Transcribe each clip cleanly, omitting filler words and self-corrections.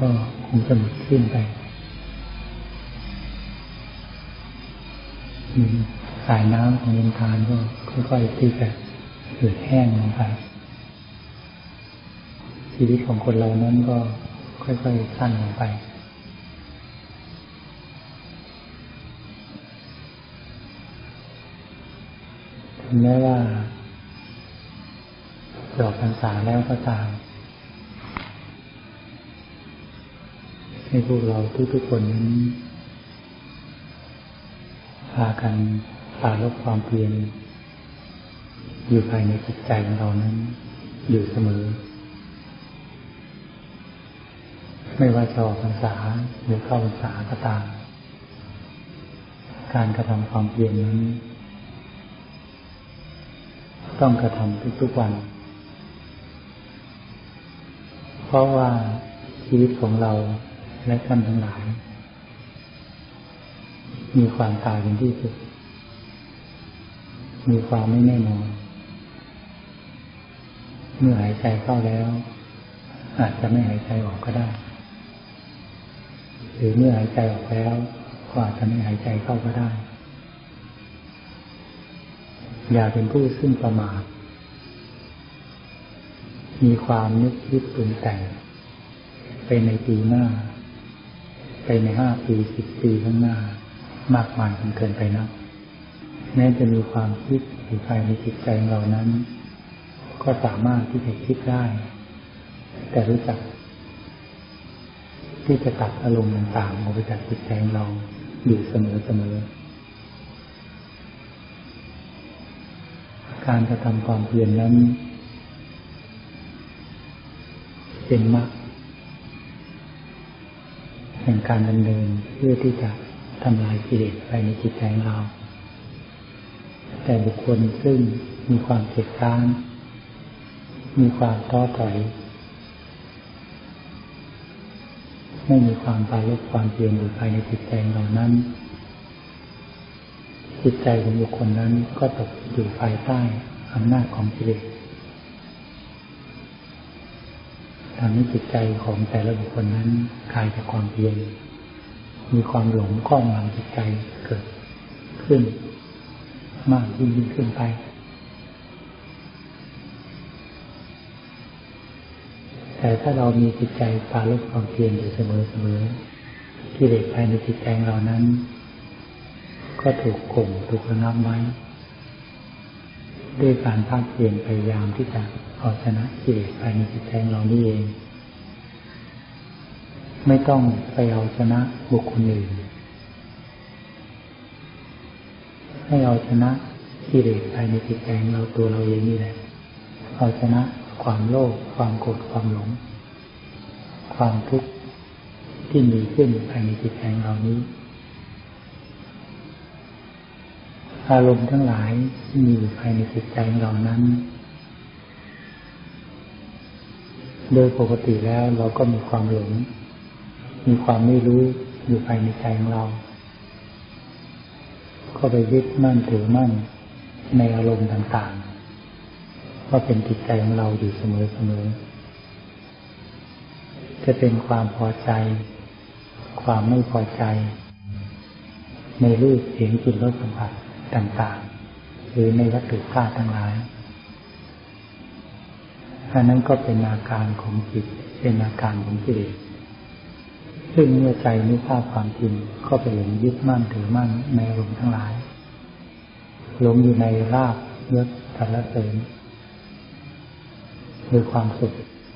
ก็คงจะหมดสิ้นไปสายน้ำของลำธารก็ค่อยๆที่จะเหือดแห้งลงไปชีวิตของคนเรานั้นก็ค่อยๆสั้นลงไปถึงแม้ว่าจะออกพรรษาแล้วก็ตามให้พวกเราทุกๆคนนั้นพากันปรารภความเพียรอยู่ภายในจิตใจของเรานั้นอยู่เสมอไม่ว่าจะออกพรรษาหรือเข้าพรรษาก็ตามการกระทำความเพียรนั้นต้องกระทำทุกๆวันเพราะว่าชีวิตของเราและท่านทั้งหลายมีความตายเป็นที่สุดมีความไม่แน่นอนเมื่อหายใจเข้าแล้วอาจจะไม่หายใจออกก็ได้หรือเมื่อหายใจออกแล้วก็อาจจะไม่หายใจเข้าก็ได้อย่าเป็นผู้ซึ่งประมาทมีความนึกคิดปรุงแต่งไปในปีหน้าไปใน5 ปี10 ปีข้างหน้ามากมายจนเกินไปนักแม้จะมีความคิดอยู่ภายในจิตใจของเรานั้นก็สามารถที่จะคิดได้แต่รู้จักที่จะตัดอารมณ์ต่างๆออกไปจากจิตใจของเราอยู่เสมอการกระทำความเพียรนั้นเป็นมรรคแห่งการดำเนินเพื่อที่จะทำลายกิเลสภายในจิตใจของเราแต่บุคคลซึ่งมีความเกียจคร้านมีความท้อถอยไม่มีความปรารภความเพียรอยู่ภายในจิตใจของเรานั้นจิตใจของบุคคลนั้นก็ตกอยู่ภายใต้อำนาจของกิเลสทำให้จิตใจของแต่ละบุคคลนั้นคลายจากความเพียรมีความหลงครอบงำจิตใจเกิดขึ้นมากยิ่งขึ้นไปแต่ถ้าเรามีจิตใจปรารภความเพียรอยู่เสมอกิเลสภายในจิตใจเรานั้นก็ถูกข่มถูกระงับไว้ด้วยการภาคเพียรพยายามที่จะเอาชนะกิเลสภายในจิตใจเรานี่เองไม่ต้องไปเอาชนะบุคคลอื่นให้เอาชนะกิเลสภายในจิตใจเราตัวเราเองนี่แหละเอาชนะความโลภความโกรธความหลงความทุกข์ที่มีขึ้นภายในจิตใจเรานี้อารมณ์ทั้งหลายที่มีอยู่ภายในจิตใจเรานั้นโดยปกติแล้วเราก็มีความหลงมีความไม่รู้อยู่ภายในใจของเราก็ไปยึดมั่นถือมั่นในอารมณ์ต่างๆว่าเป็นจิตใจของเราอยู่เสมอจะเป็นความพอใจความไม่พอใจในรูปเสียงกลิ่นรสสัมผัสต่างๆหรือในวัตถุธาตุทั้งหลายอันนั้นก็เป็นอาการของจิตเป็นอาการของกิเลสซึ่งเมื่อใจไม่ทราบความจริงก็ไปหลงยึดมั่นถือมั่นในอารมณ์ทั้งหลายหลงอยู่ในลาภยศสรรเสริญหรือความสุข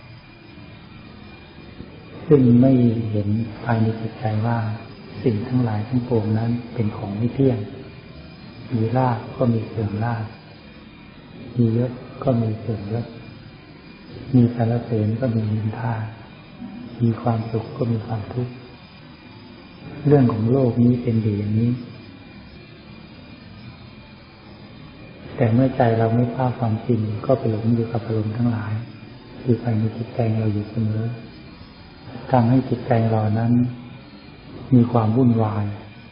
ซึ่งไม่เห็นภายในจิตใจว่าสิ่งทั้งหลายทั้งปวงนั้นเป็นของไม่เที่ยงมีลาภก็มีเสื่อมลาภมียศก็มีเสื่อมยศมีสรรเสริญก็มีนินทามีความสุขก็มีความทุกข์เรื่องของโลกนี้เป็นอยู่อย่างนี้แต่เมื่อใจเราไม่ทราบความจริงก็ไปหลงอยู่กับอารมณ์ทั้งหลายอยู่ภายในจิตใจเราอยู่เสมอทำให้จิตใจเรานั้นมีความวุ่นวาย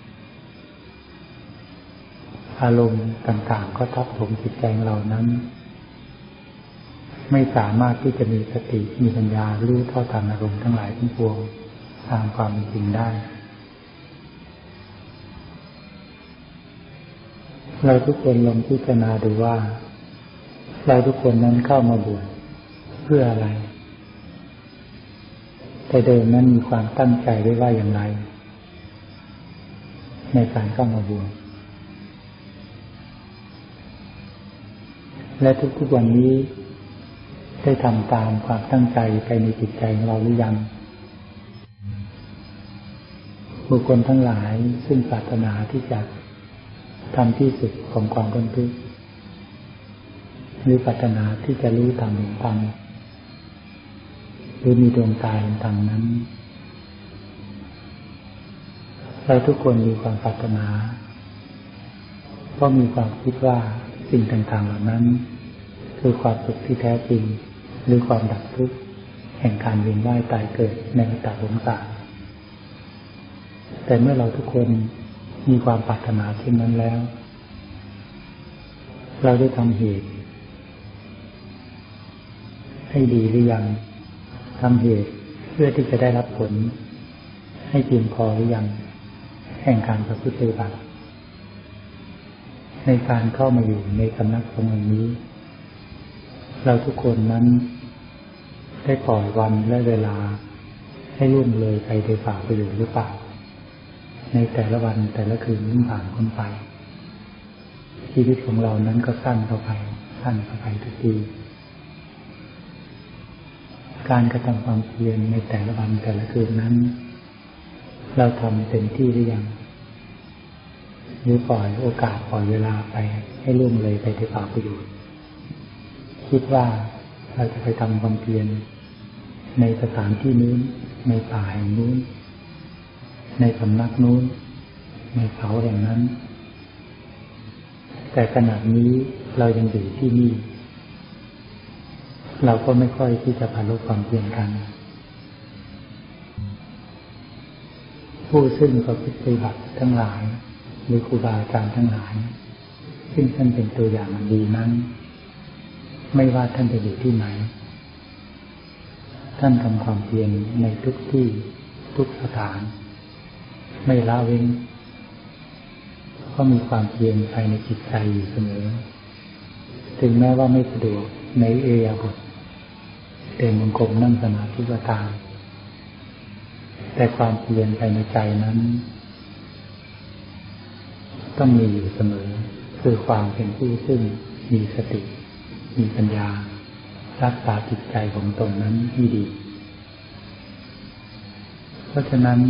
อารมณ์ต่างๆก็ทับถมจิตใจเรานั้นไม่สามารถที่จะมีสติมีปัญญารู้เท่าทันอารมณ์ทั้งหลายทั้งปวงตามความเป็นจริงได้เราทุกคนลองพิจารณาดูว่าเราทุกคนนั้นเข้ามาบวชเพื่ออะไรแต่เดิมนั้นมีความตั้งใจไว้ว่าอย่างไรในการเข้ามาบวชและทุกๆวันนี้ได้ทำตามความตั้งใจไปในจิตใจของเราหรือยังบุคคลทั้งหลายซึ่งปรารถนาที่จะทำที่สุดของความพ้นทุกข์หรือปรารถนาที่จะรู้ธรรมเห็นธรรมหรือมีดวงตาเห็นธรรมนั้นเราทุกคนมีความปรารถนาเพราะมีความคิดว่าสิ่งต่างๆเหล่านั้นคือความสุขที่แท้จริงหรือความดับทุกข์แห่งการเวียนว่ายตายเกิดในวัฏสงสารแต่เมื่อเราทุกคนมีความปรารถนาเช่นนั้นแล้วเราได้ทำเหตุให้ดีหรือยังทำเหตุเพื่อที่จะได้รับผลให้เพียงพอหรือยังแห่งการประพฤติปฏิบัติในการเข้ามาอยู่ในสำนักสงฆ์แห่งนี้เราทุกคนนั้นได้ปล่อยวันและเวลาให้ล่วงเลยไปโดยฝ่าประโยชน์หรือเปล่าในแต่ละวันแต่ละคืนที่ผ่านพ้นไปชีวิตของเรานั้นก็สั้นเข้าไปทุกทีการกระทำความเพียรในแต่ละวันแต่ละคืนนั้นเราทำเต็มที่หรือยังหรือปล่อยโอกาสปล่อยเวลาไปให้ล่วงเลยไปโดยฝ่าประโยชน์คิดว่าเราจะไปทำความเพียรในสถานที่นู้นในป่าแห่งนู้นในสำนักนู้นในเขาแห่งนั้นแต่ขณะนี้เรายังอยู่ที่นี่เราก็ไม่ค่อยที่จะพาลดความเพียรกันผู้ซึ่งประพฤติปฏิบัติทั้งหลายหรือครูบาอาจารย์ทั้งหลายซึ่งท่านเป็นตัวอย่างดีนั้นไม่ว่าท่านจะอยู่ที่ไหนท่านทำความเพียรในทุกที่ทุกสถานไม่ละเว้นเพราะมีความเพียรภายในจิตใจอยู่เสมอถึงแม้ว่าไม่สะดวกในอิริยาบถเดินจงกรมนั่งสมาธิก็ตามแต่ความเพียรภายในใจนั้นต้องมีอยู่เสมอคือความเป็นผู้ซึ่งมีสติมีปัญญารักษาจิตใจของตนนั้นให้ดีเพราะฉะนั้น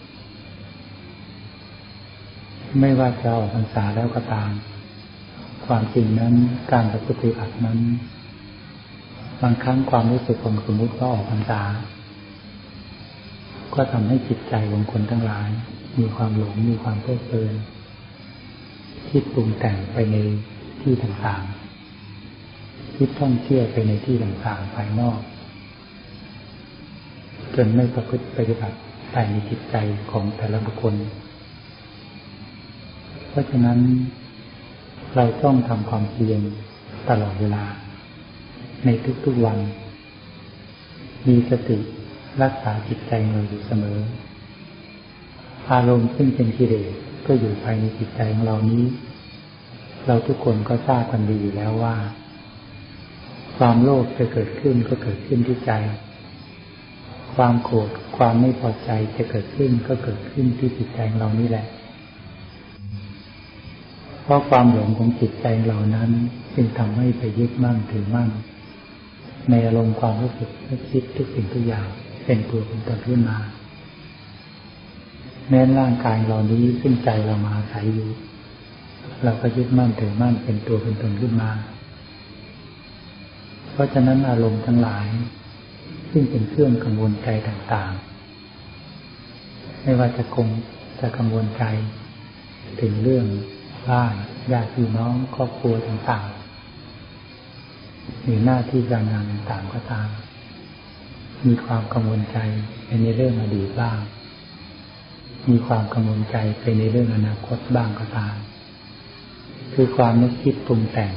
ไม่ว่าจะออกพรรษาแล้วก็ตามความจริงนั้นการประพฤติปฏิบัตินั้นบางครั้งความรู้สึกของสมมุติว่าออกพรรษาก็ทำให้จิตใจของคนทั้งหลายมีความหลงมีความเพลิดเพลินคิดปรุงแต่งไปในที่ต่างๆคิดท่องเที่ยวไปในที่ต่างๆภายนอกจนไม่ประพฤติปฏิบัติภายในจิตใจของแต่ละบุคคลเพราะฉะนั้นเราต้องทำความเพียรตลอดเวลาในทุกๆวันมีสติรักษาจิตใจเราอยู่เสมออารมณ์ซึ่งเป็นกิเลสก็อยู่ภายในจิตใจของเรานี้เราทุกคนก็ทราบกันดีอยู่แล้วว่าความโลภจะเกิดขึ้นก็เกิดขึ้นที่ใจความโกรธความไม่พอใจจะเกิดขึ้นก็เกิดขึ้นที่จิตใจของเรานี่แหละเพราะความหลงของจิตใจเรานั้นจึงทำให้ไปยึดมั่นถือมั่นในอารมณ์ความรู้สึกนึกคิดทุกสิ่งทุกอย่างเป็นตัวเป็นตนขึ้นมาแม้ร่างกายเรานี้ซึ่งใจเรามาอาศัยอยู่เราก็ยึดมั่นถือมั่นเป็นตัวเป็นตนขึ้นมาเพราะฉะนั้นอารมณ์ทั้งหลายซึ่งเป็นเครื่องกังวลใจต่างๆไม่ว่าจะกังวลใจถึงเรื่องบ้านญาติพี่น้องครอบครัวต่างๆหรือหน้าที่การงานต่างๆก็ตามมีความกังวลใจในเรื่องอดีตบ้างมีความกังวลใจไปในเรื่องอนาคตบ้างก็ตามคือความนึกคิดปรุงแต่ง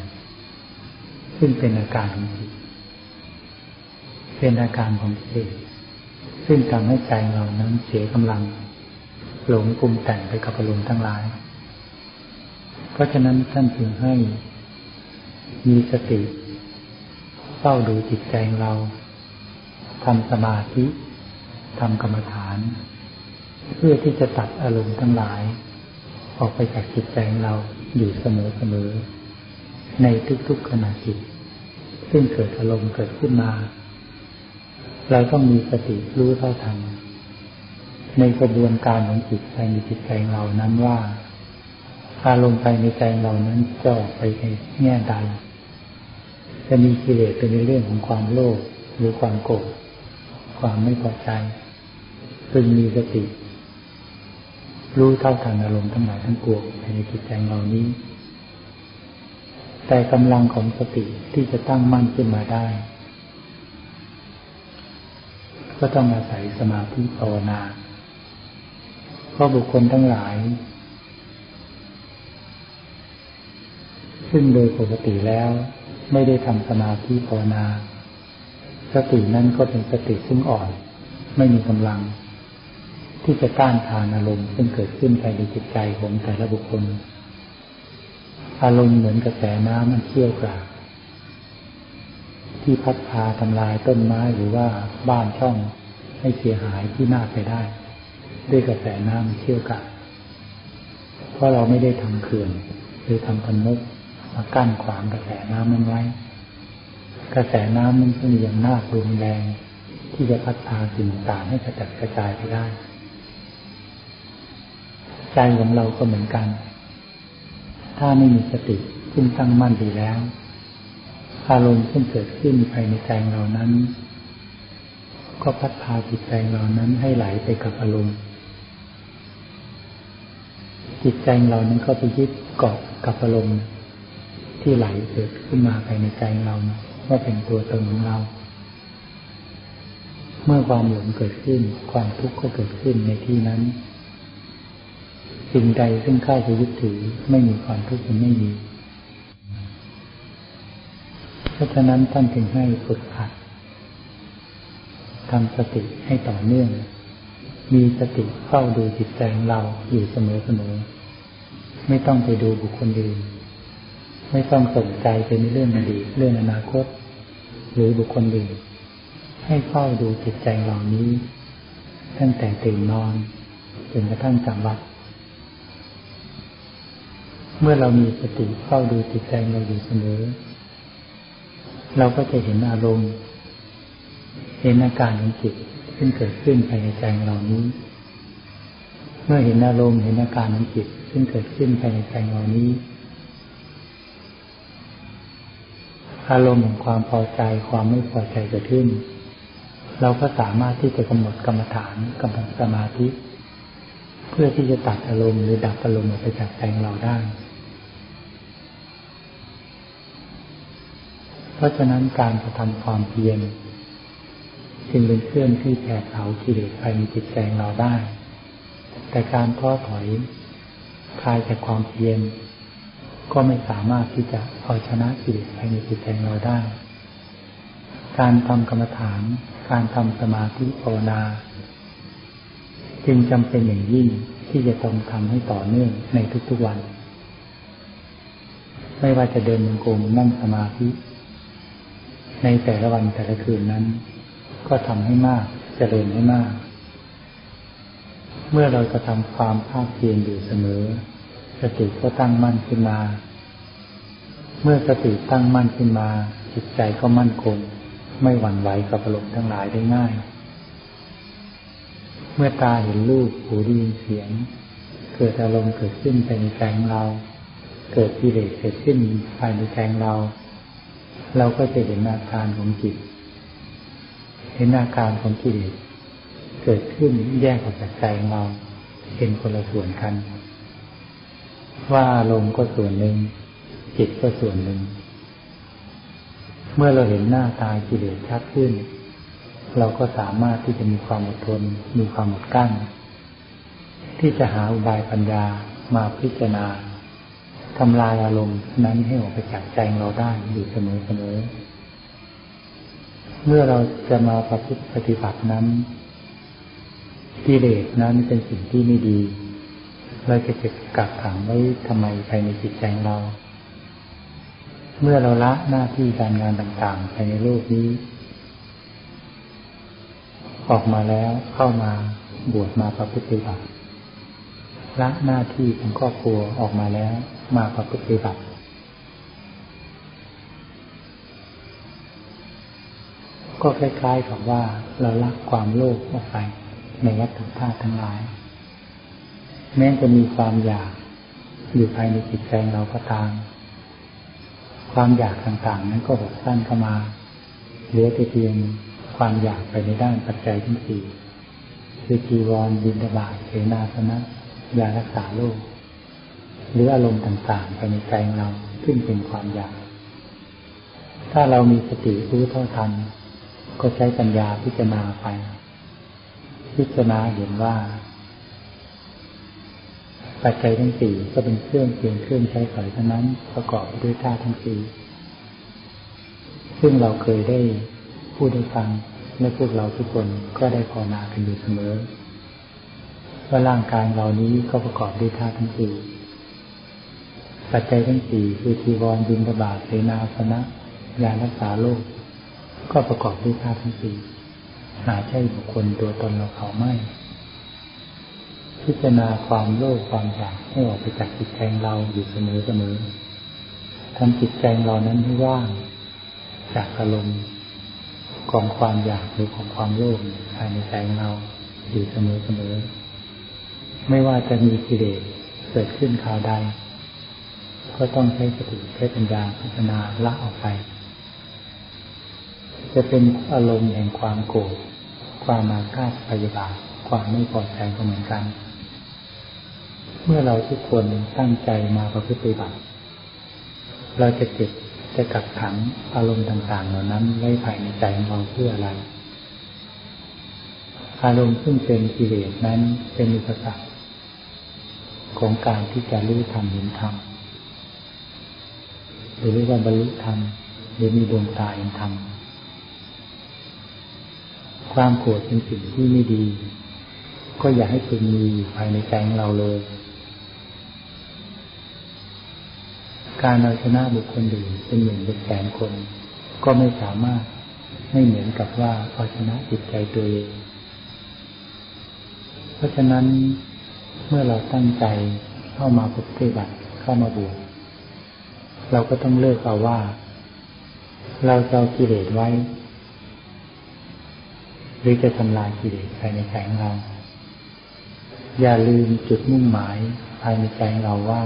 ซึ่งเป็นอาการของจิตเป็นอาการของกิเลสซึ่งทำให้ใจเรานั้นเสียกำลังหลงปรุงแต่งไปกับอารมณ์ทั้งหลายเพราะฉะนั้นท่านจึงให้มีสติเฝ้าดูจิตใจเราทำสมาธิทำกรรมฐานเพื่อที่จะตัดอารมณ์ทั้งหลายออกไปจากจิตใจเราอยู่เสมอในทุกๆขณะจิตซึ่งเกิดอารมณ์เกิดขึ้นมาเราต้องมีสติรู้เท่าทันในกระบวนการของจิตภายในจิตใจเรานั้นว่าอารมณ์ภายในใจเรานั้นจะออกไปในแง่ใดจะมีกิเลสเป็นในเรื่องของความโลภหรือความโกรธความไม่พอใจพึงมีสติรู้เท่าทันอารมณ์ทั้งหลายทั้งปวงภายในจิตใจเรานี้แต่กำลังของสติที่จะตั้งมั่นขึ้นมาได้ก็ต้องอาศัยสมาธิภาวนาเพราะบุคคลทั้งหลายซึ่งโดยปกติแล้วไม่ได้ทำสมาธิภาวนาสตินั้นก็เป็นสติซึ่งอ่อนไม่มีกำลังที่จะต้านทานอารมณ์ซึ่งเกิดขึ้นภายในจิตใจของแต่ละบุคคลอารมณ์เหมือนกระแสน้ำมันเชี่ยวกรากที่พัดพาทำลายต้นไม้หรือว่าบ้านช่องให้เสียหายที่น่าไปได้ด้วยกระแสน้ำเชี่ยวกรากเพราะเราไม่ได้ทำเขื่อนหรือทำพันมุกมากั้นขวางกระแสน้ำนั้นไว้กระแสน้ำมันก็มีอำนาจรุนแรงที่จะพัดพาสิ่งต่างให้กระจัดกระจายไปได้ใจของเราก็เหมือนกันถ้าไม่มีสติซึ่งตั้งมั่นดีแล้วอารมณ์ซึ่งเกิดขึ้นภายในใจเรานั้นก็พัดพาจิตใจเรานั้นให้ไหลไปกับอารมณ์จิตใจเรานั้นก็ไปยึดเกาะกับอารมณ์ที่ไหลเกิดขึ้นมาภายในใจเราว่าเป็นตัวตนของเราเมื่อความหลงเกิดขึ้นความทุกข์ก็เกิดขึ้นในที่นั้นสิ่งใดซึ่งเข้าไปยึดถือไม่มีความทุกข์มันไม่มีเพราะฉะนั้นท่านจึงให้ฝึกหัดทำสติให้ต่อเนื่องมีสติเฝ้าดูจิตใจของเราอยู่เสมอไม่ต้องไปดูบุคคลอื่นไม่ต้องสนใจไปในเรื่องอดีตเรื่องอนาคตหรือบุคคลอื่นให้เฝ้าดูจิตใจเหล่านี้ตั้งแต่ตื่นนอนจนกระทั่งจำวัดเมื่อเรามีสติเฝ้าดูจิตใจเราอยู่เสมอเราก็จะเห็นอารมณ์เห็นอาการของจิตซึ่งเกิดขึ้นภายในใจเรานี้เมื่อเห็นอารมณ์เห็นอาการของจิตซึ่งเกิดขึ้นภายในใจเรานี้อารมณ์ของความพอใจความไม่พอใจเกิดขึ้นเราก็สามารถที่จะกำหนดกรรมฐานกำลังสมาธิเพื่อที่จะตัดอารมณ์หรือดับอารมณ์ออกไปจากใจเราได้เพราะฉะนั้นการกระทำความเพียรจึงเป็นเครื่องที่แผดเผากิเลสภายในจิตใจเราได้แต่การท้อถอยคลายจากความเพียรก็ไม่สามารถที่จะเอาชนะกิเลสภายในจิตใจเราได้การทำกรรมฐานการทำสมาธิภาวนาจึงจำเป็นอย่างยิ่งที่จะต้องทำให้ต่อเนื่องในทุกๆวันไม่ว่าจะเดินจงกรมนั่งสมาธิในแต่ละวันแต่ละคืนนั้นก็ทำให้มากเจริญให้มากเมื่อเราจะทำความภาคเพียรอยู่เสมอสติก็ตั้งมั่นขึ้นมาเมื่อสติตั้งมั่นขึ้นมาจิตใจก็มั่นคงไม่หวั่นไหวกับอารมณ์ทั้งหลายได้ง่ายเมื่อตาเห็นรูปหูได้ยินเสียงเกิดอารมณ์เกิดขึ้นภายในใจของเราเกิดกิเลสเกิดขึ้นภายในใจของเราก็จะเห็นอาการของจิตเห็นอาการของกิเลสเกิดขึ้นแยกออกจากใจของเราเป็นคนละส่วนกันว่าอารมณ์ก็ส่วนหนึ่งจิตก็ส่วนหนึ่งเมื่อเราเห็นหน้าตากิเลสชัดขึ้นเราก็สามารถที่จะมีความอดทนมีความอดกลั้นที่จะหาอุบายปัญญามาพิจารณาทำลายอารมณ์นั้นให้ออกไปจากใจเราได้อยู่เสมอเมื่อเราจะมาปฏิบัตินั้นกิเลสนั้นเป็นสิ่งที่ไม่ดีเราจะกักขังไว้ทำไมภายในจิตใจเราเมื่อเราละหน้าที่การงานต่างๆภายในโลกนี้ออกมาแล้วเข้ามาบวชมาประพฤติปฏิบัติละหน้าที่ของครอบครัวออกมาแล้วมาประพฤติปฏิบัติก็คล้ายๆกับว่าเราละความโลภออกไปในวัตถุธาตุทั้งหลายแม้จะมีความอยากอยู่ภายในจิตใจเราก็ตามความอยากต่างๆนั้นก็หดสั้นเข้ามาเหลือแต่เพียงความอยากไปในด้านปัจจัยทั้งสี่คือจีวรบิณฑบาตเสนาสนะยารักษาโรคหรืออารมณ์ต่างๆภายในใจเราซึ่งเป็นความอยากถ้าเรามีสติรู้เท่าทันก็ใช้ปัญญาพิจารณาไปพิจารณาเห็นว่าปัจจัยทั้งสี่ก็เป็นเครื่องเพียงเครื่องใช้สอยเท่านั้นประกอบด้วยธาตุทั้งสี่ซึ่งเราเคยได้พูดได้ฟังและพวกเราทุกคนก็ได้ภาวนากันอยู่เสมอว่าร่างกายเรานี้ก็ประกอบด้วยธาตุทั้งสี่ปัจจัยทั้งสี่คือจีวรบิณฑบาตเสนาสนะยารักษาโรคก็ประกอบด้วยธาตุทั้งสี่หาใช่บุคคลตัวตนเราเขาไม่พิจารณาความโลภความอยากให้ออกไปจากจิตใจเราอยู่เสมอทำจิตใจเรานั้นให้ว่างจากอารมณ์ของความอยากหรือของความโลภภายในใจเราอยู่เสมอไม่ว่าจะมีกิเลสเกิดขึ้นคราวใดก็ต้องใช้สติใช้ปัญญาพิจารณาละออกไปจะเป็นอารมณ์แห่งความโกรธความอาฆาตพยาบาทความไม่พอใจก็เหมือนกันเมื่อเราทุกคนตั้งใจมาประพฤติปฏิบัติเราจะกักขังอารมณ์ต่างๆเหล่านั้นไว้ภายในใจของเราเพื่ออะไรอารมณ์ซึ่งเป็นกิเลสนั้นเป็นอุปสรรคของการที่จะรู้ธรรมเห็นธรรมหรือเรียกว่าบรรลุธรรมหรือมีดวงตาเห็นธรรมความโกรธเป็นสิ่งที่ไม่ดีก็อย่าให้พึงมีภายในใจของเราเลยการเอาชนะบุคคลอื่นเป็นหมื่นเป็นแสนคนก็ไม่สามารถไม่เหมือนกับว่าเอาชนะจิตใจตัวเองเพราะฉะนั้นเมื่อเราตั้งใจเข้ามาปฏิบัติเข้ามาบวชเราก็ต้องเลือกเอาว่าเราจะเอากิเลสไว้หรือจะทำลายกิเลสภายในใจของเราอย่าลืมจุดมุ่งหมายภายในใจของเราว่า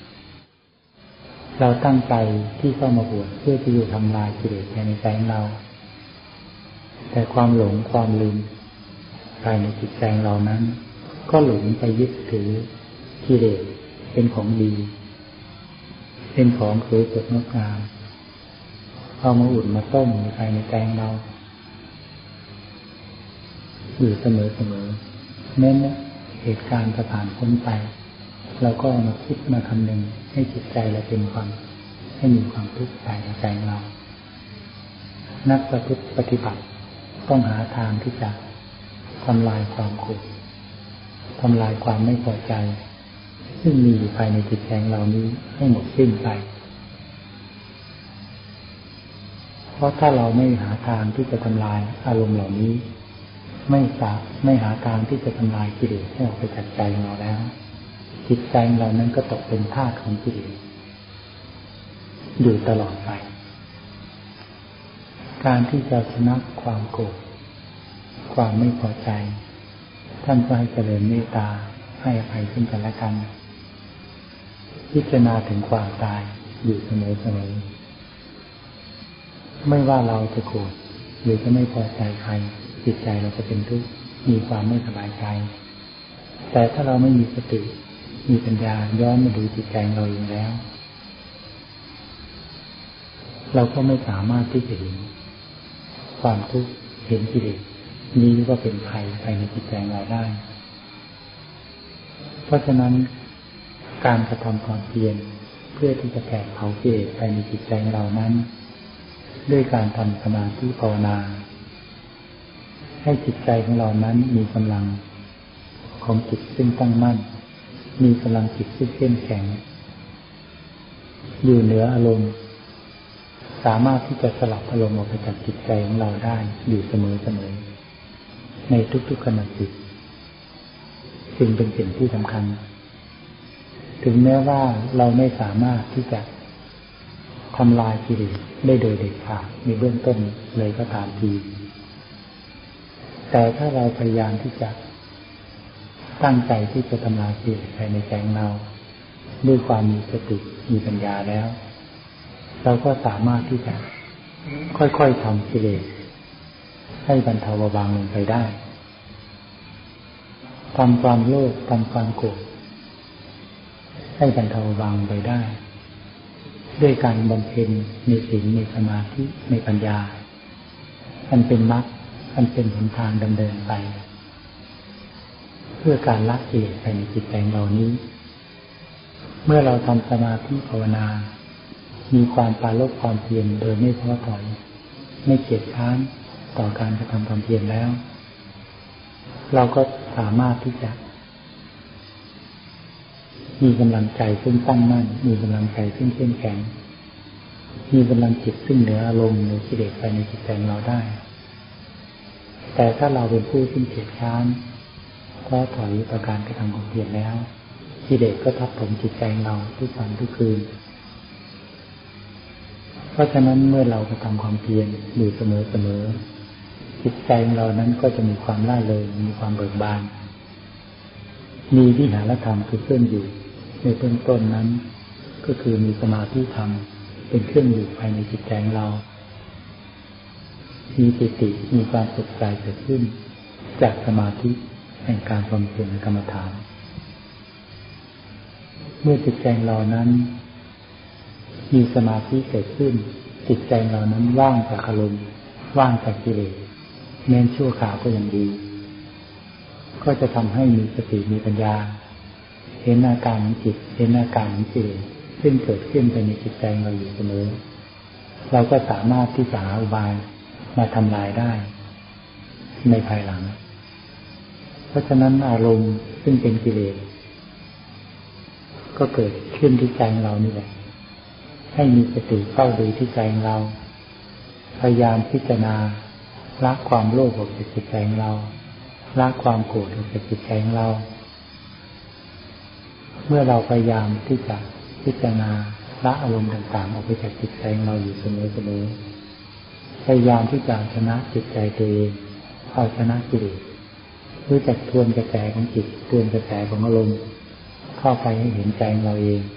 เราตั้งใจที่เข้ามาบวชเพื่อที่จะทำลายกิเลสภายในใจของเราแต่ความหลงความลืมภายในจิตใจเรานั้นก็หลงไปยึดถือกิเลสเป็นของดีเป็นของสวยสดงดงามเอามาอุ่นมาต้มภายในใจเราอยู่เสมอแม้เหตุการณ์จะผ่านพ้นไปเราก็มาคิดมาคำนึงให้จิตใจเราเป็นความให้มีความทุกข์ภายในใจเรานักปฏิบัติต้องหาทางที่จะทำลายความโกรธทำลายความไม่พอใจซึ่งมีอยู่ภายในจิตใจเรานี้ให้หมดสิ้นไปเพราะถ้าเราไม่หาทางที่จะทำลายอารมณ์เหล่านี้ไม่หาทางที่จะทำลายกิเลสให้ออกไปจากใจเราแล้วจิตใจเรานั้นก็ตกเป็นทาสของกิเลสอยู่ตลอดไปการที่จะชนะความโกรธความไม่พอใจท่านก็ให้เจริญเมตตาให้อภัยซึ่งกันและกันพิจารณาถึงความตายอยู่เสมอไม่ว่าเราจะโกรธหรือจะไม่พอใจใครจิตใจเราจะเป็นทุกข์มีความไม่สบายใจแต่ถ้าเราไม่มีสติมีปัญญาย้อนมาดูจิตใจเราเองแล้วเราก็ไม่สามารถที่จะเห็นความทุกข์เห็นกิเลสนี้ว่าเป็นภัยภายในจิตใจเราได้เพราะฉะนั้นการกระทำความเพียรเพื่อที่จะแผดเผากิเลสภายในจิตใจเรานั้นด้วยการทำสมาธิภาวนาให้จิตใจของเรานั้นมีกำลังของจิตซึ่งตั้งมั่นมีกำลังจิตซึ่งเข้มแข็งอยู่เหนืออารมณ์สามารถที่จะสลับอารมณ์ออกไปจากจิตใจของเราได้อยู่เสมอในทุกๆขณะจิตจึงเป็นสิ่งที่สำคัญถึงแม้ว่าเราไม่สามารถที่จะทำลายกิเลสได้โดยเด็ดขาดในเบื้องต้นเลยก็ตามทีแต่ถ้าเราพยายามที่จะตั้งใจที่จะทำลายกิเลสภายในใจของเราด้วยความมีสติมีปัญญาแล้วเราก็สามารถที่จะค่อยๆทำกิเลสให้บรรเทาเบาบางลงไปได้ทำความโลภทำความโกรธให้บรรเทาเบาบางไปได้ด้วยการบำเพ็ญในศีลในสมาธิในปัญญามันเป็นมรรคมันเป็นหนทางดำเนินไปเพื่อการละกิเลสภายในจิตใจเรานี้เมื่อเราทำสมาธิภาวนามีความปรารภความเพียรโดยไม่ท้อถอยไม่เกียจคร้านต่อการกระทำความเพียรแล้วเราก็สามารถที่จะมีกำลังใจซึ่งตั้งมั่นมีกำลังใจซึ่งเข้มแข็งมีกำลังจิตซึ่งเหนืออารมณ์หรือกิเลสภายในจิตใจเราได้แต่ถ้าเราเป็นผู้ซึ่งเกียจคร้านท้อถอยต่อการกระทำความเพียรแล้วกิเลสก็ทับถมจิตใจเราทุกวันทุกคืนเพราะฉะนั้นเมื่อเรากระทำความเพียรอยู่เสมอจิตใจของเรานั้นก็จะมีความร่าเริงมีความเบิกบานมีวิหารธรรมคือเครื่องอยู่ในเบื้องต้นนั้นก็คือมีสมาธิธรรมเป็นเครื่องอยู่ภายในจิตใจของเรามีปิติมีความสุขใจเกิดขึ้นจากสมาธิแห่งการบำเพ็ญกรรมฐานเมื่อจิตใจเรานั้นมีสมาธิเกิดขึ้นจิตใจเรานั้นว่างจากอารมณ์ว่างจากกิเลสแม้ชั่วคราวก็ยังดีก็จะทำให้มีสติมีปัญญาเห็นอาการของจิตเห็นอาการของกิเลสซึ่งเกิดขึ้นภายในจิตใจเราอยู่เสมอเราก็สามารถที่จะหาอุบายมาทำลายได้ในภายหลังเพราะฉะนั้นอารมณ์ซึ่งเป็นกิเลสก็เกิดขึ้นที่ใจเรานี่แหละให้มีสติเฝ้าดูที่ใจเราพยายามพิจารณาละความโลภออกจากจิตใจของเราละความโกรธออกจากจิตใจของเราเมื่อเราพยายามที่จะพิจารณาละอารมณ์ต่างๆออกไปจากจิตใจของเราอยู่เสมอพยายามที่จะชนะจิตใจตัวเองเอาชนะกิเลสรู้จักทวนกระแสของจิตทวนกระแสของอารมณ์เข้าไปให้เห็นใจเราเอง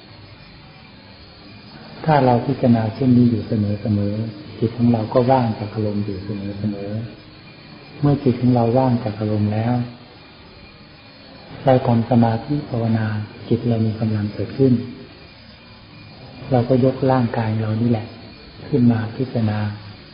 ถ้าเราพิจารณาเช่นนี้อยู่เสมอจิตของเราก็ว่างจากอารมณ์อยู่เสมอเมื่อจิตของเราว่างจากอารมณ์แล้วเราทำสมาธิภาวนาจิตเรามีกำลังเกิดขึ้นเราก็ยกร่างกายเรานี่แหละขึ้นมาพิจารณา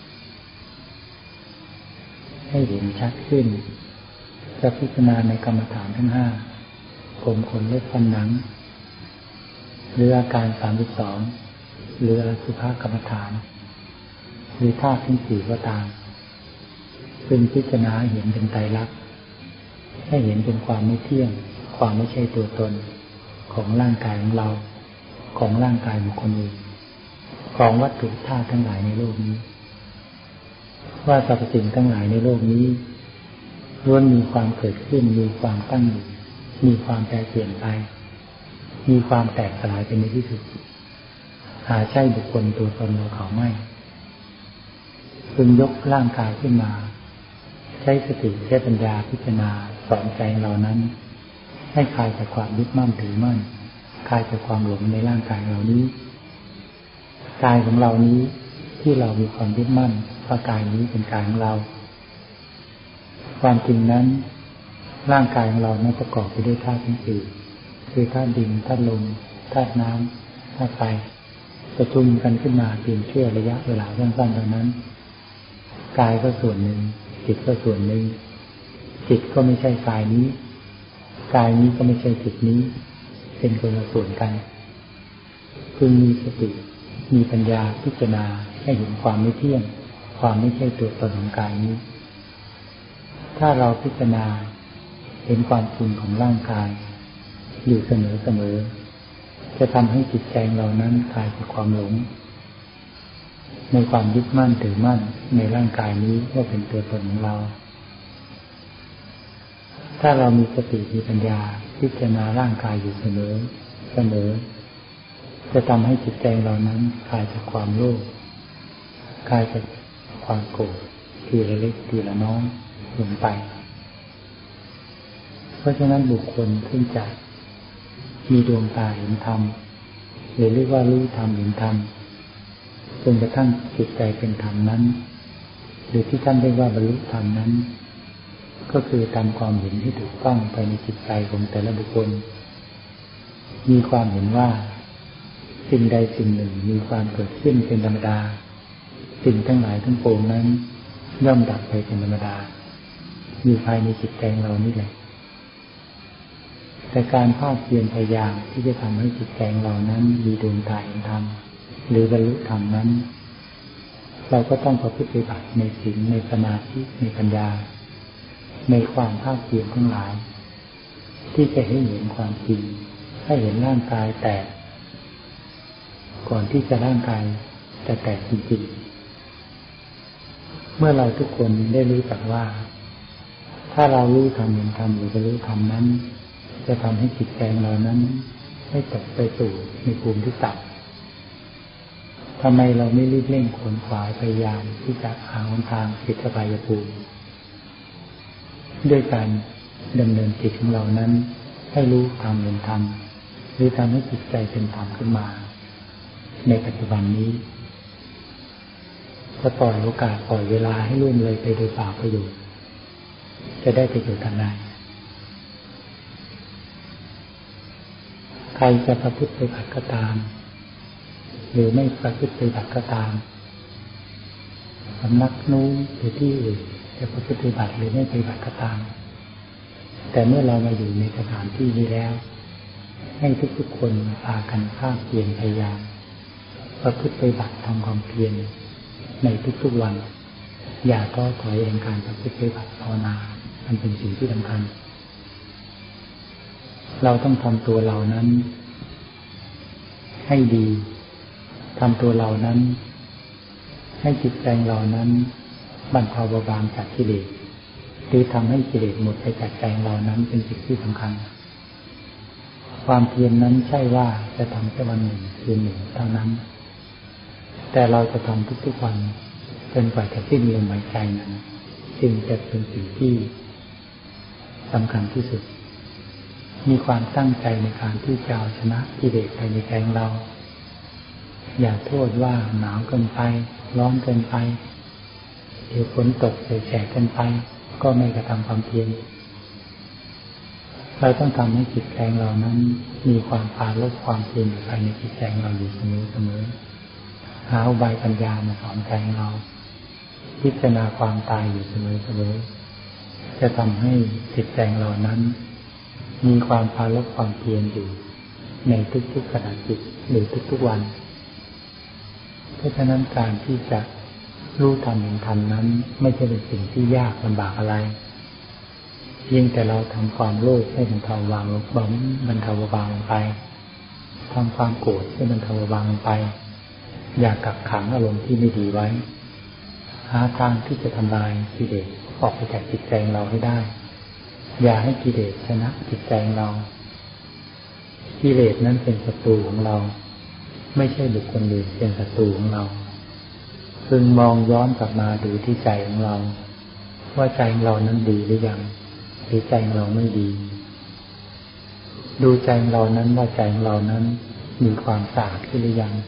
ให้เห็นชัดขึ้นจะพิจารณาในกรรมฐานทั้ง5ผมขนเล็บฟันหนังหรืออาการ32หรืออสุภกรรมฐานหรือธาตุทั้ง4ก็ตามซึ่งพิจารณาเห็นเป็นไตรลักษณ์ให้เห็นเป็นความไม่เที่ยงความไม่ใช่ตัวตนของร่างกายของเราของร่างกายของคนอื่นของวัตถุธาตุทั้งหลายในโลกนี้ว่าสรรพสิ่งทั้งหลายในโลกนี้ล้วนมีความเกิดขึ้นมีความตั้งอยู่มีความแปรเปลี่ยนไปมีความแตกสลายเป็นในที่สุดหาใช่บุคคลตัวตนเราเขาไม่พึงยกร่างกายขึ้นมาใช้สติใช้ปัญญาพิจารณาสอนใจเรานั้นให้คลายจากความยึดมั่นถือมั่นคลายจากความหลงในร่างกายเหล่านี้กายของเรานี้ที่เรามีความยึดมั่นว่ากายนี้เป็นกายของเราความจริงนั้นร่างกายของเรานั้นประกอบไปด้วยธาตุทั้ง4คือธาตุดินธาตุลมธาตุน้ำธาตุไฟประชุมกันขึ้นมาเพียงชั่วระยะเวลาสั้นๆเท่านั้นกายก็ส่วนหนึ่งจิตก็ส่วนหนึ่งจิตก็ไม่ใช่กายนี้กายนี้ก็ไม่ใช่จิตนี้เป็นคนละส่วนกันพึงมีสติมีปัญญาพิจารณาให้เห็นความไม่เที่ยงความไม่ใช่ตัวตนของกายนี้ถ้าเราพิจารณาเห็นความจริงของร่างกายอยู่เสมอจะทำให้จิตใจเรานั้นคลายจากความหลงในความยึดมั่นถือมั่นในร่างกายนี้ว่าเป็นตัวตนของเราถ้าเรามีสติมีปัญญาพิจารณาร่างกายอยู่เสมอจะทำให้จิตใจเรานั้นคลายจากความโลภคลายจากความโกรธทีละเล็กทีละน้อยลงไปเพราะฉะนั้นบุคคลที่จะมีดวงตาเห็นธรรมหรือเรียกว่ารู้ธรรมเห็นธรรมจนกระทั่งจิตใจเป็นธรรมนั้นหรือที่ท่านเรียกว่าบรรลุธรรมนั้นก็คือตามความเห็นที่ถูกต้องภายในจิตใจของแต่ละบุคคลมีความเห็นว่าสิ่งใดสิ่งหนึ่งมีความเกิดขึ้นเป็นธรรมดาสิ่งทั้งหลายทั้งปวงนั้นย่อมดับไปเป็นธรรมดาอยู่ภายในจิตใจเรานี่แหละแต่การภาคเพียรพยายามที่จะทำให้จิตใจเรานั้นมีดวงตาเห็นธรรมหรือบรรลุธรรมนั้นเราก็ต้องประพฤติปฏิบัติในศีลในสมาธิในปัญญาในความภาคเพียรทั้งหลายที่จะให้เห็นความจริงให้เห็นร่างกายแตกก่อนที่จะร่างกายจะแตกจริงๆเมื่อเราทุกคนได้รู้จักว่าถ้าเรารู้ธรรมเห็นธรรมหรือบรรลุธรรมนั้นจะทำให้จิตใจเรานั้นให้ตกไปสู่ในภูมิที่ต่ำทำไมเราไม่รีบเร่งขวนขวายพยายามที่จะหาหนทางจิตอบายภูมิด้วยการดำเนินจิตของเรานั้นให้รู้ธรรมเห็นธรรมหรือทำให้จิตใจเป็นธรรมขึ้นมาในปัจจุบันนี้จะปล่อยโอกาสปล่อยเวลาให้ล่วงเลยไปโดยเปล่าประโยชน์จะได้ประโยชน์อะไรใครจะประพฤติปฏิบัติก็ตามหรือไม่ประพฤติปฏิบัติก็ตามสำนักนู้นหรือที่อื่นจะประพฤติปฏิบัติหรือไม่ปฏิบัติก็ตามแต่เมื่อเรามาอยู่ในสถานที่นี้แล้วให้ทุกๆคนพากันภาคเพียรพยายามประพฤติปฏิบัติทำความเพียรในทุกๆวันอย่าท้อถอยในการประพฤติปฏิบัติภาวนามันเป็นสิ่งที่สำคัญเราต้องทำตัวเรานั้นให้ดีทำตัวเรานั้นให้จิตใจเรานั้นบรรเทาเบาบางจากกิเลสหรือทำให้กิเลสหมดไปจากใจเรานั้นเป็นสิ่งที่สำคัญความเพียรนั้นใช่ว่าจะทำแค่วันหนึ่งคืนหนึ่งเท่านั้นแต่เราจะทำทุกๆวันจนกว่าจะสิ้นลมหายใจนั้นจึงจะเป็นสิ่งที่สำคัญที่สุดมีความตั้งใจในการที่จะเอาชนะกิเลสภายในใจของเราอย่าโทษว่าหนาวเกินไปร้อนเกินไปเดี๋ยวฝนตกแฉะเกินไปก็ไม่กระทำความเพียรเราต้องทำให้จิตใจเรานั้นมีความพาลดความเพียรภายในจิตใจเราอยู่เสมอหาอุบายปัญญามาสอนใจเราพิจารณาความตายอยู่เสมอจะทำให้จิตใจเรานั้นมีความพาลดความเพียรอยู่ในทุกๆขณะจิตหรือทุกๆวันเพราะฉะนั้นการที่จะรู้ธรรมเห็นธรรมนั้นไม่ใช่เป็นสิ่งที่ยากลำบากอะไรเพียงแต่เราทำความโลภให้บรรเทาเบาลงไปทำความโกรธให้บรรเทาเบาลงไปอย่ากักขังอารมณ์ที่ไม่ดีไว้หาทางที่จะทำลายกิเลสออกไปจากจิตใจเราให้ได้อย่าให้กิเลสชนะจิตใจเรากิเลสนั้นเป็นศัตรูของเราไม่ใช่บุคคลอื่นเป็นศัตรูของเราพึงมองย้อนกลับมาดูที่ใจของเราว่าใจของเรานั้นดีหรือยังหรือใจของเราไม่ดีดูใจของเรานั้นว่าใจของเรานั้นมีความสะอาดขึ้นหรือยัง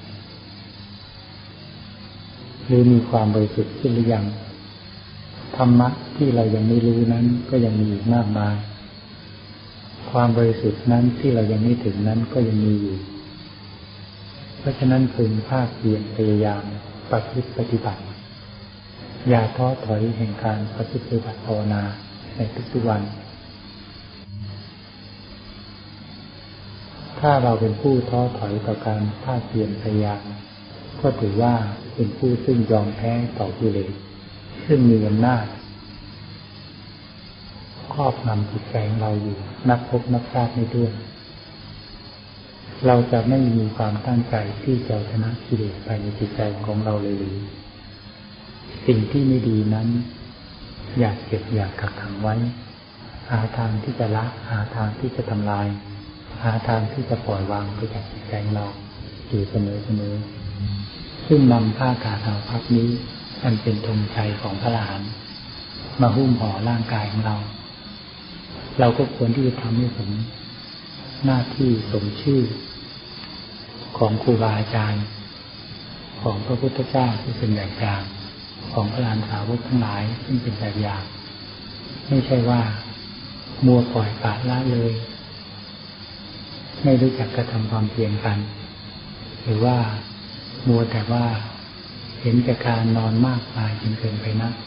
หรือมีความบริสุทธิ์ขึ้นหรือยังธรรมะที่เรายังไม่รู้นั้นก็ยังมีอีกมากมายความบริสุทธิ์นั้นที่เรายังไม่ถึงนั้นก็ยังมีอยู่เพราะฉะนั้นพึงภาคเพียรพยายามประพฤติปฏิบัติอย่าท้อถอยแห่งการประพฤติปฏิบัติภาวนาในทุกๆวันถ้าเราเป็นผู้ท้อถอยต่อการภาคเพียรพยายามก็ถือว่าเป็นผู้ซึ่งยอมแพ้ต่อกิเลสซึ่งมีอำนาจครรอบงำจิตใจของเราอยู่นับพบนับชาติไม่ถ้วนเราจะไม่มีความตั้งใจที่จะชนะกิเลสภายในจิตใจของเราเลยหรือสิ่งที่ไม่ดีนั้นอยากเก็บอยากกักขังไว้หาทางที่จะละหาทางที่จะทำลายหาทางที่จะปล่อยวางไปจากจิตใจเราอยู่เสมอซึ่งนำผ้ากาสาวพับนี้อันเป็นธงชัยของพระอรหันต์มาหุ้มห่อร่างกายของเราเราก็ควรที่จะทำให้สมหน้าที่สมชื่อของครูบาอาจารย์ของพระพุทธเจ้าที่เป็นแบบอย่างของพระอรหันตสาวกทั้งหลายซึ่งเป็นแบบอย่างไม่ใช่ว่ามัวปล่อยปละละเลยไม่รู้จักกระทำความเพียรกันหรือว่ามัวแต่ว่าเห็นแต่การนอนมากมายจนเกินไปนัก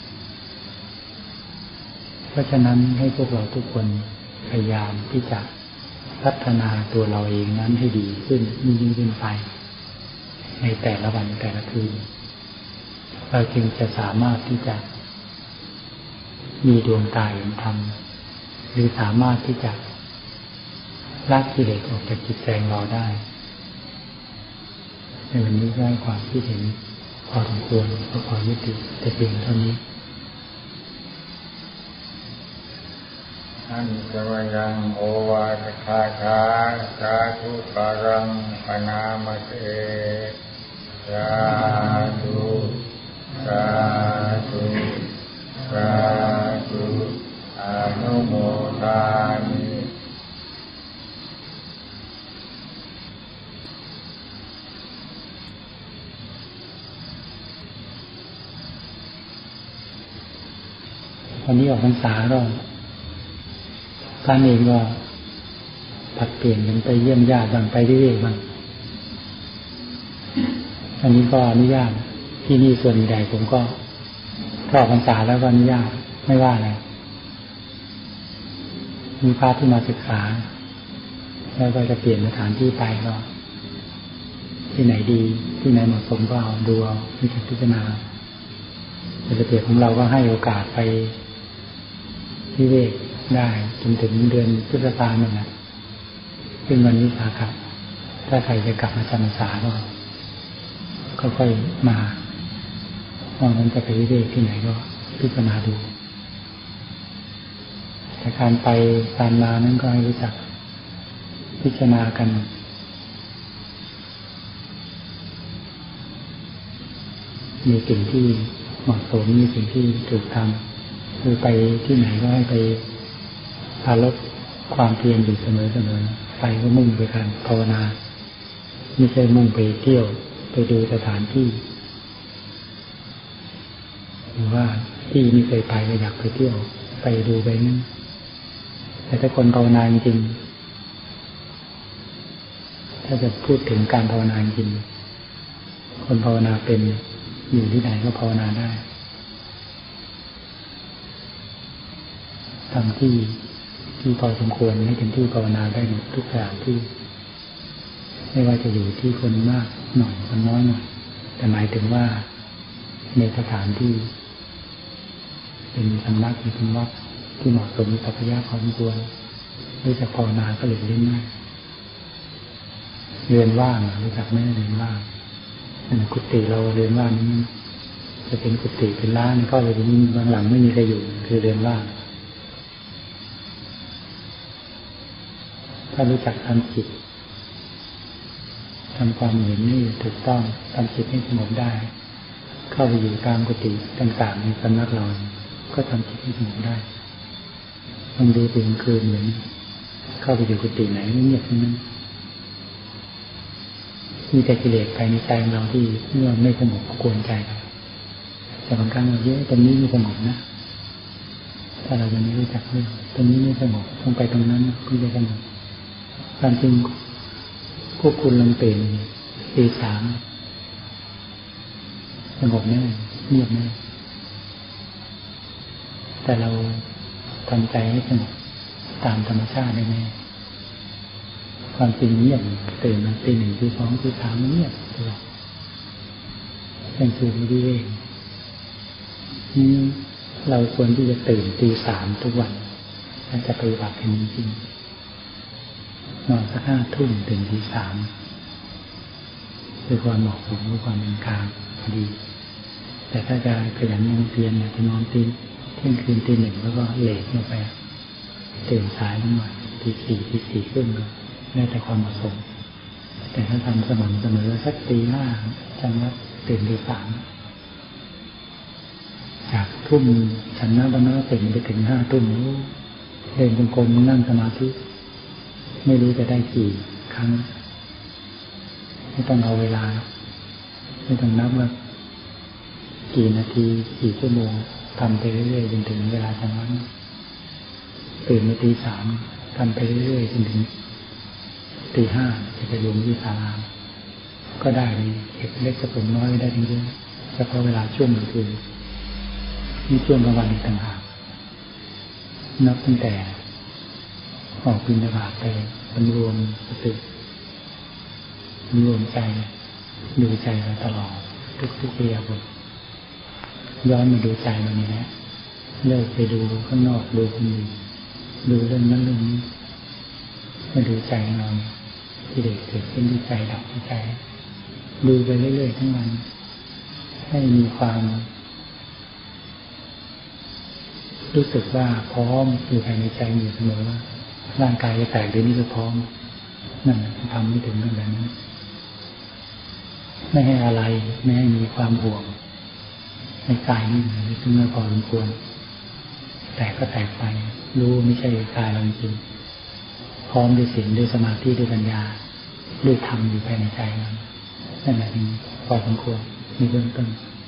เพราะฉะนั้นให้พวกเราทุกคนพยายามที่จะพัฒนาตัวเราเองนั้นให้ดีขึ้นยิ่งขึ้นไปในแต่ละวันแต่ละคืนเราจึงจะสามารถที่จะมีดวงตาเห็นธรรมหรือสามารถที่จะละกิเลสออกจากจิตใจเราได้ในวันนี้ได้ความคิดเห็นพอสมควรก็ขอยุติแต่เพียงเท่านี้อันสวยังโอวาทคาถาสาธุการังปนามเตสาธุสาธุสาธุอนุโมทามิวันนี้ออกพรรษาก็ท่านเองก็ผัดเปลี่ยนกันไปเยี่ยมญาติบ้างไปเรื่อยๆบ้างอันนี้ก็อนุญาตที่นี่ส่วนใหญ่ผมก็ถ้าออกพรรษาแล้วก็อนุญาตไม่ว่าอะไรมีพระที่มาศึกษาแล้วก็จะเปลี่ยนสถานที่ไปก็ที่ไหนดีที่ไหนเหมาะสมก็เอาดูเอาพิจารณาแต่ระเบียบของเราก็ให้โอกาสไปที่เวกได้จนถึงเดือนพฤษภาคมนะซึ่งวันวิสาขะถ้าใครจะกลับมาจำพรรษาก็ค่อยมาว่ามันจะไปวิเวกที่ไหนก็พิจารณาดูแต่การไปการมานั้นก็ให้รู้จักพิจารณากันมีสิ่งที่เหมาะสมมีสิ่งที่ถูกทำคือไปที่ไหนก็ให้ไปพาลดความเพียรอยู่เสมอไปก็มุ่งไปการภาวนาไม่ใช่มุ่งไปเที่ยวไปดูสถานที่หรือว่าที่ไม่เคยไปก็อยากไปเที่ยวไปดูไปนั่นแต่ถ้าคนภาวนาจริงถ้าจะพูดถึงการภาวนาจริงคนภาวนาเป็นอยู่ที่ไหนก็ภาวนาได้ทำที่พอสมควรให้เป็นที่ภาวนาได้หมดทุกสถานที่ไม่ว่าจะอยู่ที่คนมากหน่อยคนน้อยหน่อยแต่หมายถึงว่าในสถานที่เป็นสำนักเป็นวัดที่เหมาะสมกับพยาพอสมควรรู้จักภาวนาก็เลยเล่นได้เรียนว่างรู้จักไหมเรียนว่างกุฏิเราเรียนว่างนี้จะเป็นกุฏิเป็นร้านก็เลยบางหลังไม่มีใครอยู่คือเรียนว่างถ้ารู้จักทำจิตทำความเห็นนี่ถูกต้องทำจิตให้สงบได้เข้าไปอยู่ตามกุฏิต่างๆในสำนักเราก็ทำจิตให้สงบได้ลองดูถึงคืนเหมือนเข้าไปอยู่กุฏิไหนเงียบนั้นมีแต่กิเลสภายในใจเราที่เมื่อไม่สงบกวนใจเราแต่บางครั้งเราเยอะตรงนี้ไม่สงบนะถ้าเรายังไม่รู้จักเรื่องตรงนี้ไม่สงบต้องไปตรงนั้นก็จะสงบความจริงพวกคุณลงตื่นตี 3สงบแน่เงียบแน่แต่เราทำใจให้สงบตามธรรมชาติได้ไหมความจริงเงียบตื่นมาตี 1 ตี 2 ตี 3เงียบตลอดเป็นสูตรวิเวกเราควรที่จะตื่นตี 3ทุกวันถ้าจะปฏิบัติเป็นจริงนอนสัก5 ทุ่มถึงตี 3ด้วยความเหมาะสมด้วยความเป็นกลางพอดีแต่ถ้าจะขยันเพียรเนี่ยจะนอนเที่ยงคืนตี 1แล้วก็เลทลงไปตื่นสายลงมาตี 4ตี 4 ครึ่งแล้วแต่ความเหมาะสมแต่ถ้าทำสม่ำเสมอสักตี 5จำว่าตื่นตี 3จากทุ่มฉันนั่งตอนนั้นตื่นไปถึง5 ทุ่มเดินจงกรมนั่งสมาธิไม่รู้จะได้กี่ครั้งไม่ต้องเอาเวลาไม่ต้องนับว่ากี่นาทีกี่ชั่วโมงทำไปเรื่อยๆจนถึงเวลาตอนนั้นตื่นมาตี 3ทำไปเรื่อยๆจนถึงตี 5จะไปรวมที่ศาลาก็ได้เลยเก็บเล็กผสมน้อยได้ทั้งเยอะเฉพาะเวลาช่วงกลางคืนมีช่วงกลางวันอีกต่างหากนับตั้งแต่ออกบิณฑบาตไปรวมสติรวมใจดูใจเราตลอดทุกๆเรื่องย้อนมาดูใจเรานี่แหละเลิกไปดูข้างนอกดูคนอื่นดูเรื่องนั้นเรื่องนี้มาดูใจเราที่เด็กเกิดขึ้นที่ใจดับที่ใจดูไปเรื่อยๆทั้งวันให้มีความรู้สึกว่าพร้อมอยู่ภายในใจอยู่เสมอว่าร่างกายจะแตกเดี๋ยวนี้ก็พร้อมนั่นทำไม่ถึงขนาดนั้นไม่ให้อะไรไม่ให้มีความห่วงในกายนี่ซึ่งไม่พอสมควรแต่ก็แตกไปรู้ไม่ใช่กายเราจริงพร้อมด้วยศีลด้วยสมาธิด้วยปัญญาด้วยธรรมอยู่ภายในใจนั้นนั่นแหละถึงพอสมควรมีเบื้องต้น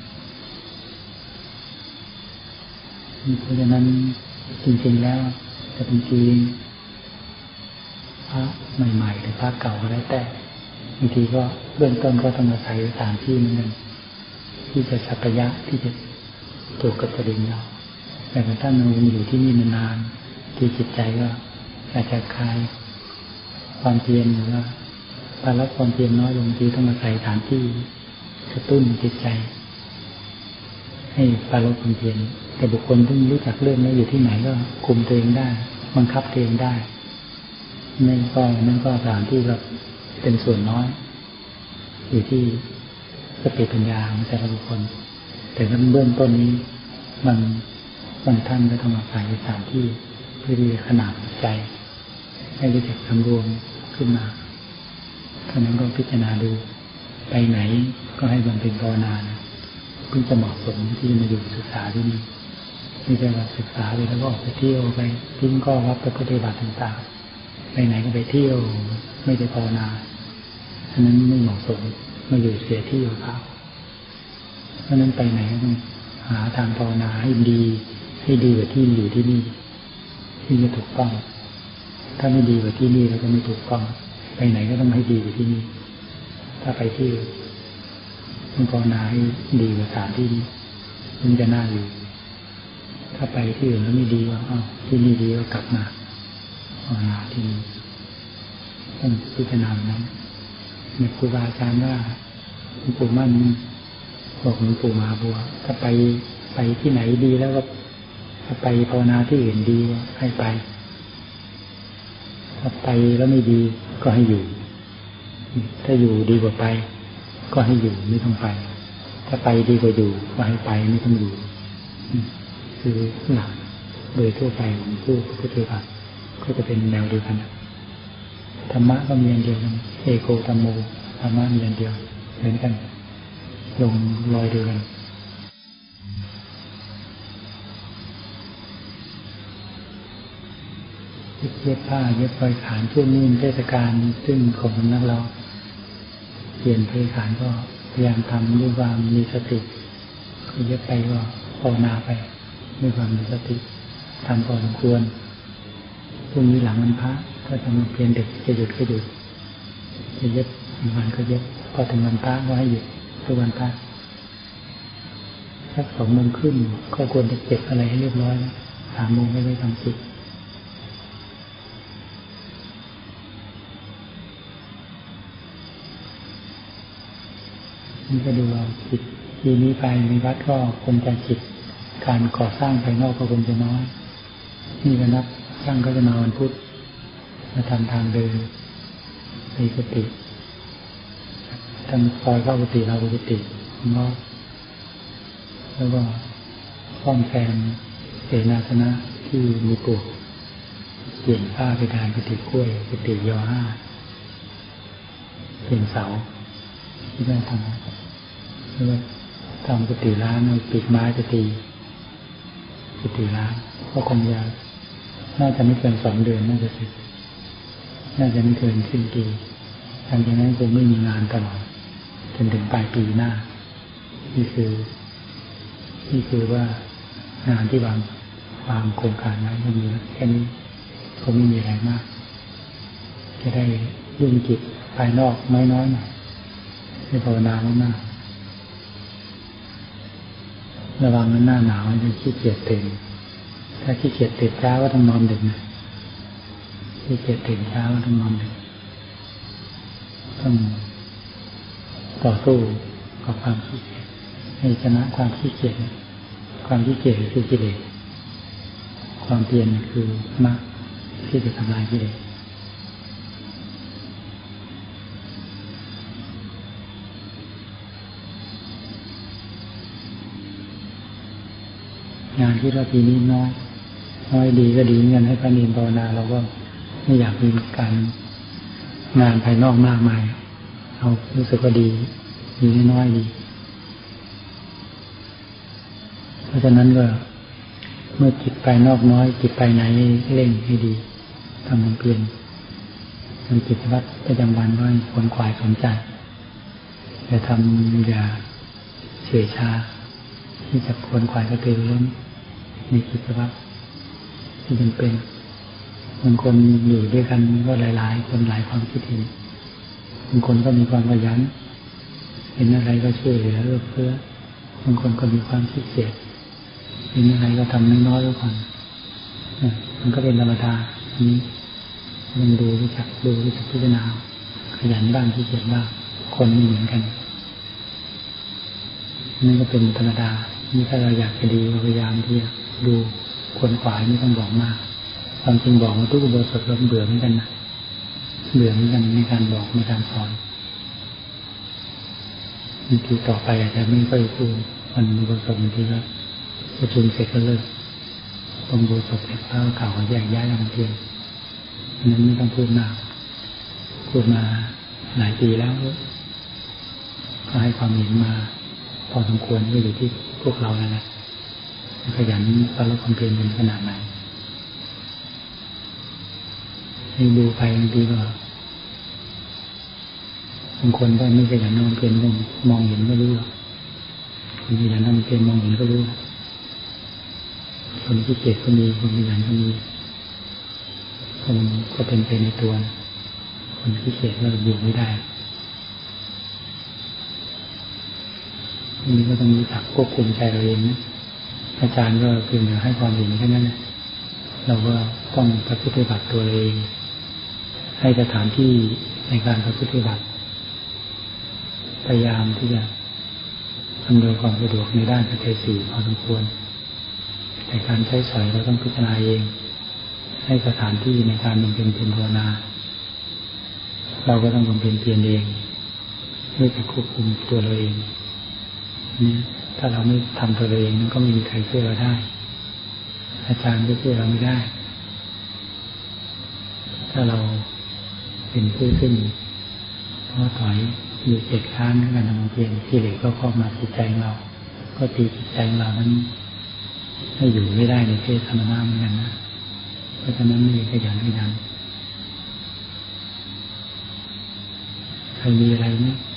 เพราะฉะนั้นจริงๆแล้วจะเป็นจริงพระใหม่ๆหรือพระเก่าก็แล้วแต่บางทีก็เบื้องต้นก็ต้องอาศัยสถานที่นึงที่จะสักยะที่จะถูกกับประเด็นเราแต่ถ้าเราอยู่ที่นี่นานๆที่จิตใจก็อาจจะคลายความเพียรหรือว่าภาระความเพียรน้อยลงที่ต้องอาศัยสถานที่กระตุ้นจิตใจให้ภาระความเพียรแต่บุคคลที่รู้จักเรื่องนี้อยู่ที่ไหนก็คุมตัวเองได้บังคับตัวเองได้นั่นก็สถานที่แบบเป็นส่วนน้อยอยู่ที่สติปัญญาของแต่ละบุคคลแต่เบื้องต้นนี้บางท่านก็ต้องอาศัยสถานที่เพื่อที่จะขนาดใจให้รู้จักสำรวมขึ้นมาเพราะนั้นก็พิจารณาดูไปไหนก็ให้บำเพ็ญภาวนาเพื่อจะเหมาะสมที่จะมาอยู่ศึกษาที่นี่ไม่ใช่ว่าศึกษาไปแล้วก็ออกไปเที่ยวไปทิ้งก็รับไปปฏิบัติต่างๆไปไหนก็ไปเที่ยวไม่ได้ภาวนาฉะนั้นไม่เหมาะสมมาอยู่เสียที่อยู่ครับเพราะนั้นไปไหนก็ต้องหาทางภาวนาให้ดีกว่าที่อยู่ที่นี่ที่จะถูกต้องถ้าไม่ดีกว่าที่นี่แล้วก็ไม่ถูกต้องไปไหนก็ต้องให้ดีกว่าที่นี่ถ้าไปที่ต้องภาวนาให้ดีกว่าสถานที่นี้มันจะน่าอยู่ถ้าไปที่อื่นแล้วไม่ดีก็ที่นี่ดีก็กลับมาภาวนาที่นี่ต้องพิจารณานั้นในครูบาอาจารย์ว่าหลวงปู่มั่นบอกหลวงปู่มหาบัวถ้าไปที่ไหนดีแล้วก็ถ้าไปภาวนาที่อื่นดีให้ไปถ้าไปแล้วไม่ดีก็ให้อยู่ถ้าอยู่ดีกว่าไปก็ให้อยู่ไม่ต้องไปถ้าไปดีกว่าอยู่ก็ให้ไปไม่ต้องอยู่คือหลักโดยทั่วไปของผู้ปฏิบัติก็จะเป็นแนวเดียวกันธรรมะก็มีอันเดียวกันเอโกธัมโมธรรมะมีอันเดียวเหมือนกันลงรอยเดียวกันเย็บผ้าเย็บรอยขานช่วงนี้เทศกาลซึ่งของนักเราเปลี่ยนเพลขานก็พยายามทำด้วยความมีสติคือเย็บไปก็ภาวนาไปด้วยความมีสติทำพอสมควรพรุ่งนี้หลังวันพระก็จะมาเพียรเด็กจะหยุดก็หยุดจะเย็บวันก็เย็บพอถึงวันพระก็ให้หยุดทุกวันพระสัก2 โมงครึ่งก็ควรจะเก็บอะไรให้เรียบร้อย3 โมงไม่ได้ทำจิตนี่ก็ดูเราจิตทีนี้ไปในวัดก็คงจะจิตการก่อสร้างภายนอกก็คงจะน้อยนี่ก็นับช่างก็จะมาวันพุธมาทำทางเดินในกุฏิทางซอยเข้ากุฏิเรากุฏิเนาะแล้วก็ซ่อมแซมเสนาสนะที่มีปลวกเปลี่ยนผ้าเพดานกุฏิกล้วยกุฏิยอ5เปลี่ยนเสาที่ได้ทำแล้วก็ทำกุฏิร้านปีกไม้จะตีกุฏิร้านก็คงจะน่าจะไม่เกิน2 เดือนน่าจะเสร็จน่าจะไม่เกินสิ้นปีหลังจากนั้นคงไม่มีงานตลอดจนถึงปลายปีหน้านี่คือว่างานที่วางโครงการไว้ไม่มีแค่นี้คงไม่มีอะไรมากจะได้ยุ่งจิตภายนอกน้อยหน่อยให้ภาวนามากๆระวังหน้าหนาวจะขี้เกียจตื่นถ้าขี้เกียจตื่นเช้าก็ต้องนอนดึกนะขี้เกียจตื่นเช้าก็ต้องนอนดึกต้องต่อสู้กับความขี้เกียจให้ชนะความขี้เกียจความขี้เกียจคือกิเลสความเพียรคือมรรคที่จะทำลายกิเลสงานที่เราปีนี้น้อยดีก็ดีเงินให้พระเนรภาวนาเราก็ไม่อยากมีการงานภายนอกมากมายเรารู้สึกว่าดีน้อยดีเพราะฉะนั้นก็เมื่อจิตภายนอกน้อยจิตภายในเร่งให้ดีทำมันเพียรทำกิจวัตรประจำวันก็ขวนขวายสนใจแต่ทำอย่าเฉยชาที่จะขวนขวายกระตือรือร้นในกิจวัตรที่จำเป็นบางคนอยู่ด้วยกันก็หลายๆคนหลายความคิดเห็นบางคนก็มีความขยันเห็นอะไรก็ช่วยเหลือเอื้อเฟื้อบางคนก็มีความขี้เกียจเห็นอะไรก็ทำน้อยๆไว้ก่อนมันก็เป็นธรรมดาอันนี้มันรู้จักพิจารณาขยันบ้างขี้เกียจบ้างคนไม่เหมือนกันนี่ก็เป็นธรรมดานี่ถ้าเราอยากจะดีพยายามที่จะดูคนขวายไม่ต้องบอกมากความจริงบอกมาทุกอุโบสถเราเบื่อเหมือนกันนะเบื่อเหมือนกันในการบอกในการสอนบางทีต่อไปอาจจะไม่ค่อยพูดวันอุโบสถบางทีก็ประชุมเสร็จก็เลิกอุโบสถเสร็จแล้วข่าวก็แยกย้ายกันเพียงนั้นไม่ต้องพูดมากพูดมาหลายปีแล้วก็ให้ความเห็นมาพอสมควรก็อยู่ที่พวกเราแล้วนะขยันปฏิบัติความเพียรเป็นขนาดไหนให้ดูไปบางทีก็บางคนก็ไม่ขยันนอนเพียรมองเห็นก็รู้หรอกคนขยันนอนเพียรมองเห็นก็รู้คนที่เกียจก็มีคนขยันก็มีคนก็เป็นไปในตัวคนที่เกียจก็อยู่ไม่ได้นี่ก็ต้องรู้จักควบคุมใจเราเองนะอาจารย์ก็เพียงแต่ให้ความเห็นแค่นั้นนะเราก็ต้องประพฤติปฏิบัติตัวเองให้สถานที่ในการประพฤติปฏิบัติพยายามที่จะอำนวยความสะดวกในด้านปัจจัย4พอสมควรแต่การใช้สอยเราต้องพิจารณาเองให้สถานที่ในการบำเพ็ญเพียรภาวนาเราก็ต้องบำเพ็ญเพียรเองเพื่อจะควบคุมตัวเราเองนี่ถ้าเราไม่ทำตัวเราเองมันก็ไม่มีใครช่วยเราได้อาจารย์ก็ช่วยเราไม่ได้ถ้าเราเป็นผู้ขึ้นท้อถอยอยู่เจ็ดค้านในการทำความเพียรที่เหลือก็เข้ามาจิตใจเราก็ตีจิตใจเรานั้นให้อยู่ไม่ได้ในเพศธรรมะเหมือนกันนะเพราะฉะนั้นมีขยันใครมีอะไรไหม